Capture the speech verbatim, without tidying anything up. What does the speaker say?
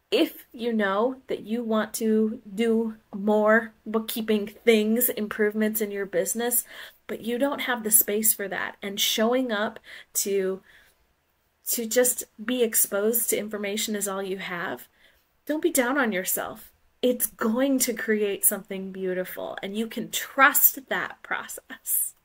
If you know that you want to do more bookkeeping things, improvements in your business, but you don't have the space for that, and showing up to to just be exposed to information is all you have, don't be down on yourself. It's going to create something beautiful, and you can trust that process.